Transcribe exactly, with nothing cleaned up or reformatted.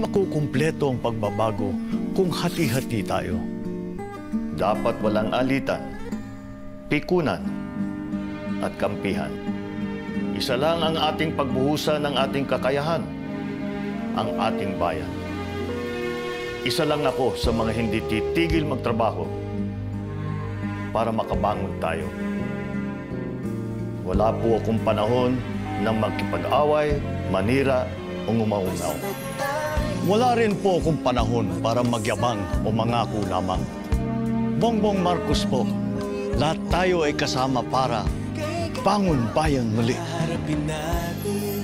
makukumpleto ang pagbabago kung hati-hati tayo. Dapat walang alitan, pikunan, at kampihan. Isa lang ang ating pagbuhusan ng ating kakayahan, ang ating bayan. Isa lang ako sa mga hindi titigil magtrabaho para makabangon tayo. Wala po akong panahon ng magkipag-away, manira o ngumaunaw. Wala rin po akong panahon para magyabang o mangako lamang. Bongbong Marcos po, lahat tayo ay kasama para bangon bayan muli. Harapin natin